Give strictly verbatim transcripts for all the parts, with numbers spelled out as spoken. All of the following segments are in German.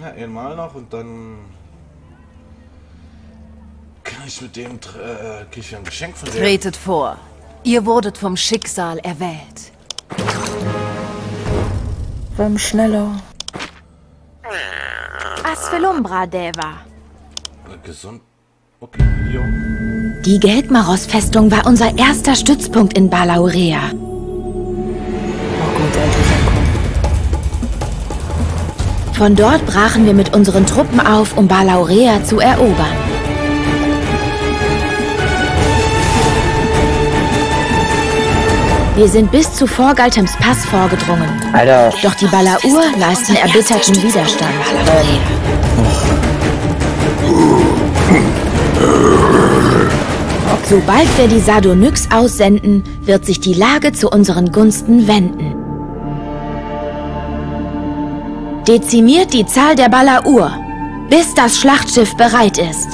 Ja, einmal noch und dann kann ich mit dem äh, krieg ich ein Geschenk von dem. Tretet vor. Ihr wurdet vom Schicksal erwählt. Komm schneller. Asvelumbra, Deva. Gesund. Okay, jo. Die Geldmaros-Festung war unser erster Stützpunkt in Balaurea. Oh gut, endlich ankommen. Von dort brachen wir mit unseren Truppen auf, um Balaurea zu erobern. Wir sind bis zu Vorgaltems Pass vorgedrungen. Alter. Doch die Balaur leisten erbitterten Widerstand. Sobald wir die Sardonyx aussenden, wird sich die Lage zu unseren Gunsten wenden. Dezimiert die Zahl der Balaur, bis das Schlachtschiff bereit ist.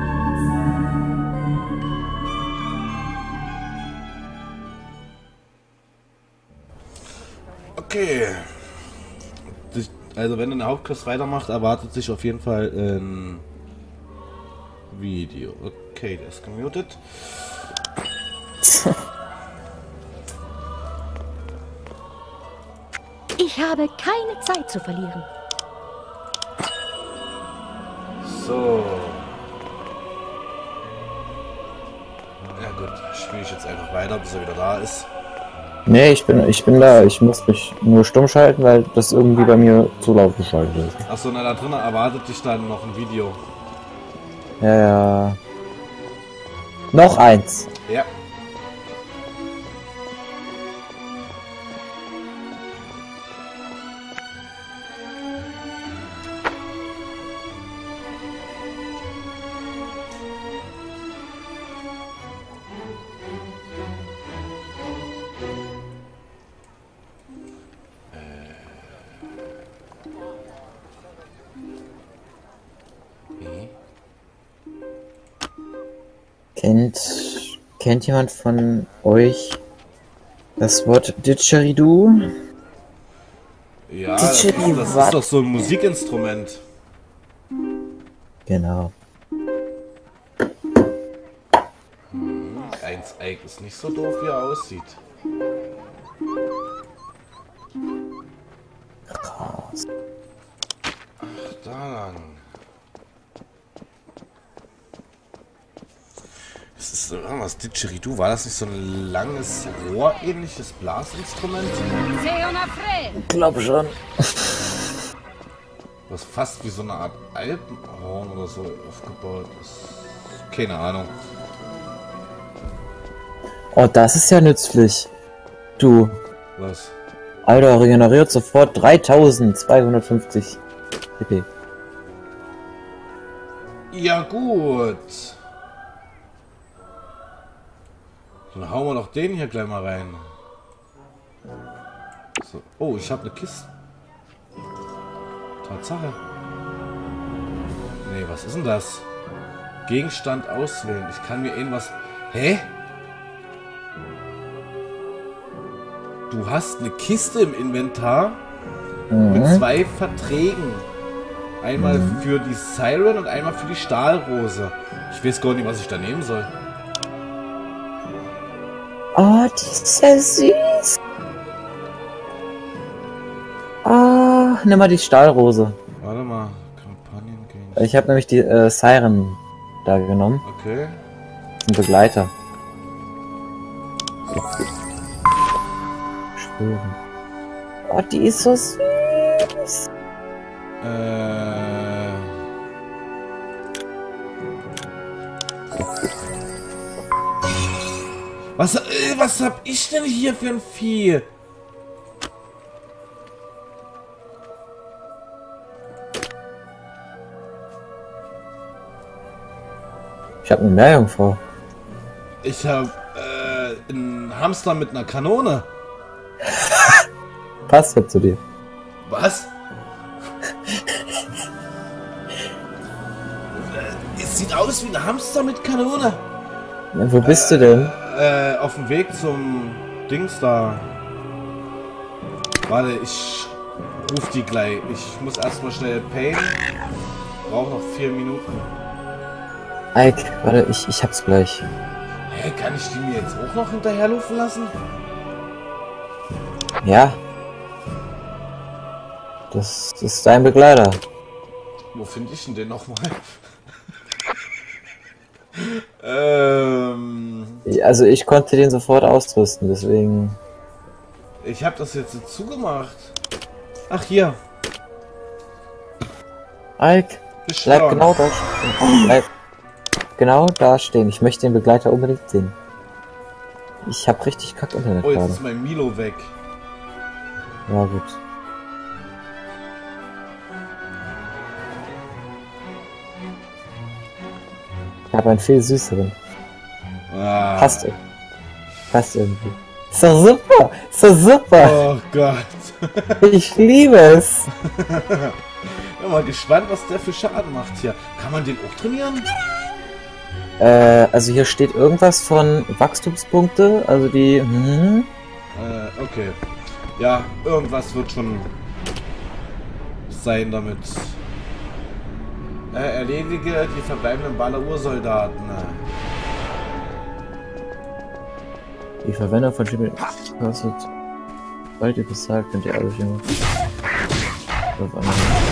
Okay. Also wenn der Hauptquest weitermacht, erwartet sich auf jeden Fall ein Video. Okay, der ist gemutet. Ich habe keine Zeit zu verlieren. So. Ja gut, spiele ich jetzt einfach weiter, bis er wieder da ist. Nee, ich bin, ich bin da. Ich muss mich nur stumm schalten, weil das irgendwie bei mir zu laut geschaltet ist. Achso, na da drinnen erwartet dich dann noch ein Video. Ja, ja. Noch eins. Ja. Kennt, kennt jemand von euch das Wort Didgeridoo? Ja, das ist, das ist doch so ein Musikinstrument. Genau. Hm, eins Eik ist nicht so doof, wie er aussieht. Krass. Ach, da lang. Das ist so, was Didgeridoo, war das nicht so ein langes Rohrähnliches Blasinstrument? Ich glaube schon. Was fast wie so eine Art Alpenhorn oder so aufgebaut ist. Keine Ahnung. Oh, das ist ja nützlich. Du. Was? Alter, regeneriert sofort dreitausendzweihundertfünfzig P P. Ja gut. Dann hauen wir doch den hier gleich mal rein. So. Oh, ich habe eine Kiste. Tatsache. Nee, was ist denn das? Gegenstand auswählen. Ich kann mir irgendwas... Hä? Du hast eine Kiste im Inventar Mhm. mit zwei Verträgen. Einmal Mhm. für die Siren und einmal für die Stahlrose. Ich weiß gar nicht, was ich da nehmen soll. Oh, die ist ja süß. Oh, nimm mal die Stahlrose. Warte mal. Kampagnen gehen. Ich habe nämlich die äh, Siren da genommen. Okay. Ein Begleiter. Schwören. Oh, die ist so süß. Äh. Was, äh, was hab ich denn hier für ein Vieh? Ich habe eine Meerjungfrau. Ich hab äh, einen Hamster mit einer Kanone. Passt ja zu dir. Was? Äh, es sieht aus wie ein Hamster mit Kanone. Ja, wo bist du denn? Äh, auf dem Weg zum Dings da. Warte, ich ruf die gleich. Ich muss erstmal schnell payen. Brauche noch vier Minuten. Ike, warte, ich, ich hab's gleich. Hä, kann ich die mir jetzt auch noch hinterherlaufen lassen? Ja. Das ist dein Begleiter. Wo finde ich denn den nochmal? ähm... Also ich konnte den sofort ausrüsten, deswegen... Ich habe das jetzt zugemacht. Ach, hier. Ike, bleib genau da stehen. Bleib genau da stehen. Ich möchte den Begleiter unbedingt sehen. Ich habe richtig kack Internet Oh, jetzt gerade. ist mein Milo weg. Ja, gut. Ich habe einen viel süßeren. Ah. Passt. Passt irgendwie. Ist doch super! Ist doch super! Oh Gott. Ich liebe es! Bin mal gespannt, was der für Schaden macht hier. Kann man den auch trainieren? Äh, also hier steht irgendwas von Wachstumspunkte, also die... Hm, Äh, okay. Ja, irgendwas wird schon sein damit. Äh, erledige die verbleibenden Balaur-Soldaten. die Verwendung von Schimmel kostet... Sobald ihr das sagt, könnt ihr alles jemand... Auf einmal.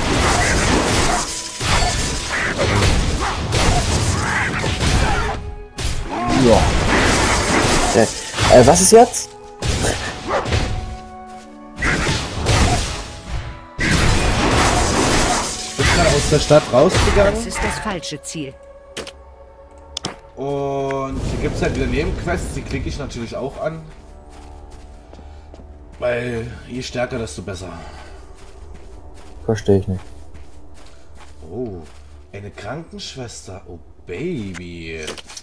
Ja. Äh, äh, was ist jetzt? Ich bin gerade aus der Stadt rausgegangen. Das ist das falsche Ziel. Und hier gibt es halt wieder Nebenquests, die klicke ich natürlich auch an. Weil je stärker, desto besser. Verstehe ich nicht. Oh, eine Krankenschwester. Oh, Baby.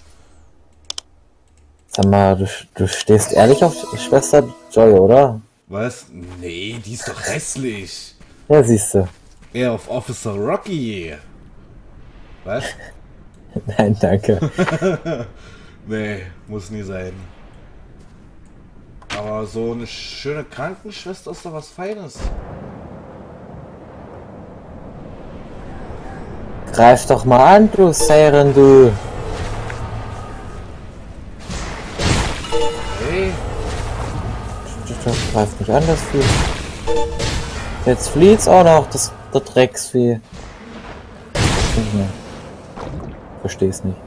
Sag mal, du, du stehst ehrlich auf Schwester Joy, oder? Was? Nee, die ist doch hässlich. Ja, siehst du. Eher auf Officer Rocky. Was? Nein, danke. Nee, muss nie sein. Aber so eine schöne Krankenschwester ist doch was Feines. Greif doch mal an, du Seren, du. Hey, Das greift nicht an, das Vieh. Jetzt flieht's auch noch, das, das Drecksvieh. Versteh's nicht.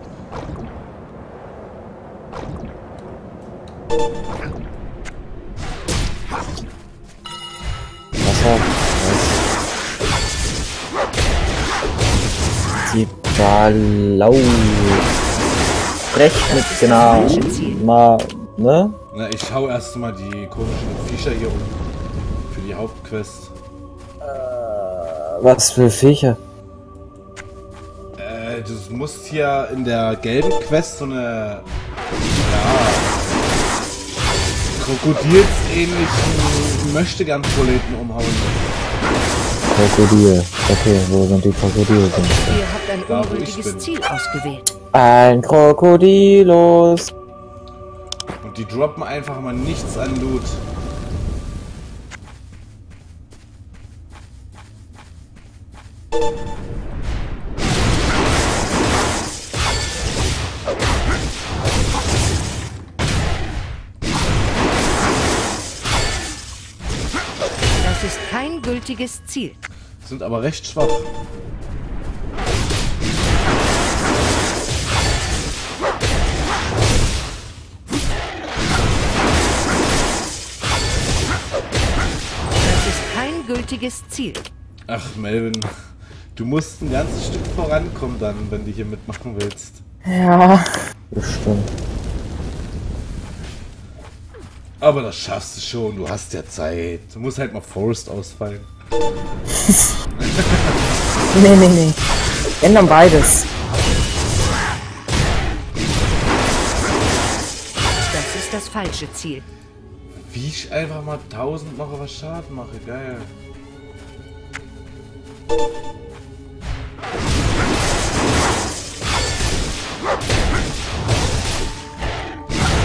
Wasser. Die Balau. Recht mit, genau. Mal, ne? na, ich hau erst mal die komischen Viecher hier um. Für die Hauptquest. Was für Viecher? Äh, du musst hier in der gelben Quest so eine, ja, krokodilsähnlichen Möchtegern-Proleten umhauen. Krokodil. Okay, wo sind die Krokodile? Ihr habt ein Da, wo ich ungültiges bin. Ziel ausgewählt. Ein Krokodilus. Und die droppen einfach mal nichts an Loot. Das ist kein gültiges Ziel. Sind aber recht schwach. Das ist kein gültiges Ziel. Ach, Melvin, du musst ein ganzes Stück vorankommen dann, wenn du hier mitmachen willst. Ja. Bestimmt. Aber das schaffst du schon, du hast ja Zeit. Du musst halt mal Forest ausfallen. Nee, nee, nee. Ändern beides. Das ist das falsche Ziel. Wie ich einfach mal tausend noch was Schaden mache, geil.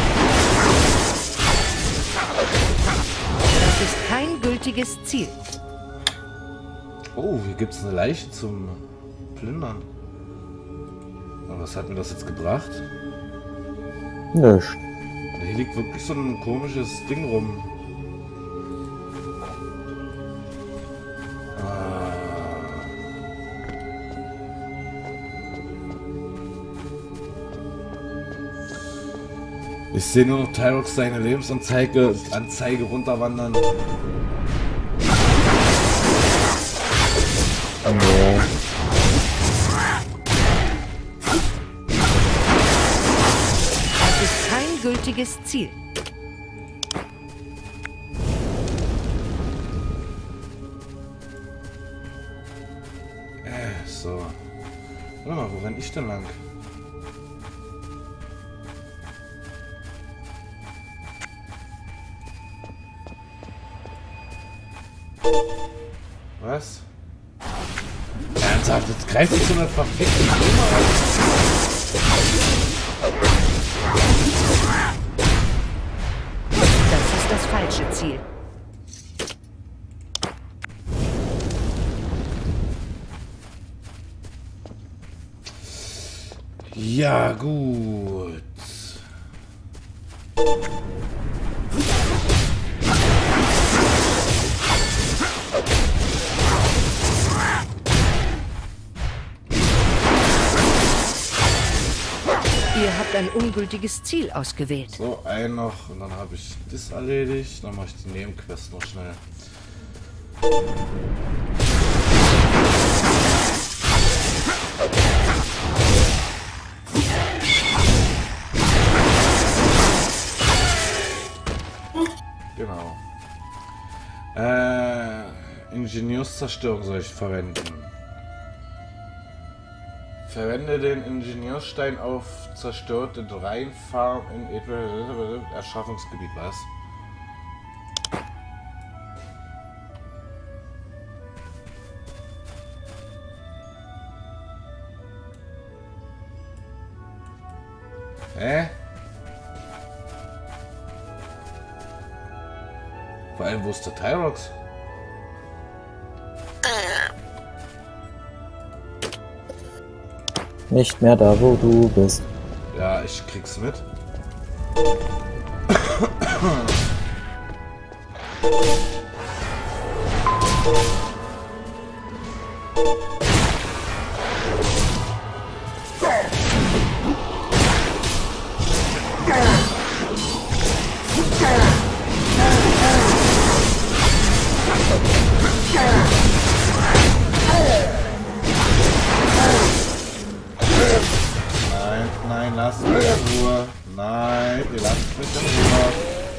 Das ist kein gültiges Ziel. Oh, hier gibt es eine Leiche zum Plündern. Aber was hat mir das jetzt gebracht? Nö. Hier liegt wirklich so ein komisches Ding rum. Ah. Ich sehe nur noch Tyrox seine Lebensanzeige Anzeige runterwandern. Oh nee. Das ist kein gültiges Ziel. Äh, so. Warte mal, wo renn ich denn lang? Was? Ernsthaft, jetzt greift sich so eine verfickte Nummer an. Das ist das falsche Ziel. Ja, gut. Ihr habt ein ungültiges Ziel ausgewählt. So, ein noch und dann habe ich das erledigt. Dann mache ich die Nebenquest noch schnell. Genau. Äh, Ingenieurszerstörung soll ich verwenden. Verwende den Ingenieursstein auf zerstörte Dreinfarm in Erschaffungsgebiet. Was? Hä? Vor allem, wo ist der Tyrox? Nicht mehr da, wo du bist. Ja, ich krieg's mit. Nein, lasst mich in Ruhe. Nein, ihr lasst mich in Ruhe.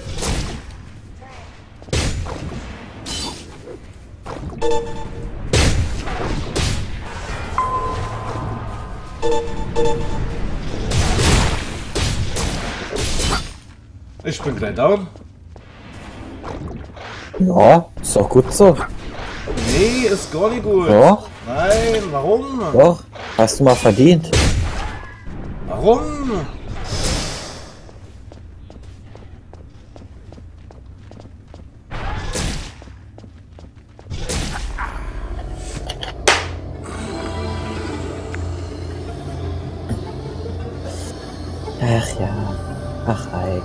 Ich bin gleich down. Ja, ist doch gut so. Nee, ist gar nicht gut. Doch, Nein, warum? doch. Hast du mal verdient. Warum? Ach ja. Ach, Ike.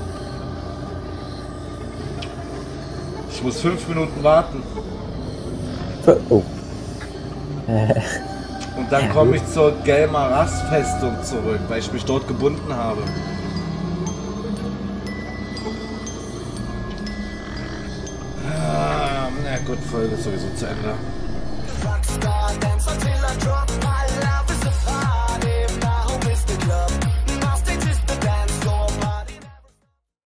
Ich muss fünf Minuten warten. Oh. Äh, Und dann komme ich zur Gelmaras-Festung zurück, weil ich mich dort gebunden habe. Ah, na gut, Folge ist sowieso zu Ende.